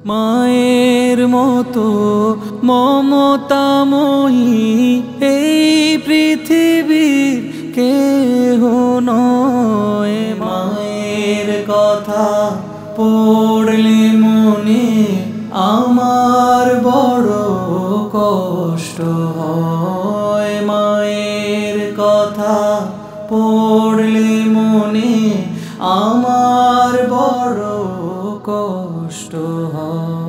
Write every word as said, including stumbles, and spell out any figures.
মায়ের মতো মমতাময়ী এই পৃথিবীর কেহ নয়। মায়ের কথা পড়লে মনে আমার বড় কষ্ট হয়। মায়ের কথা পড়লে মনে আমার বড় কষ্ট হয়।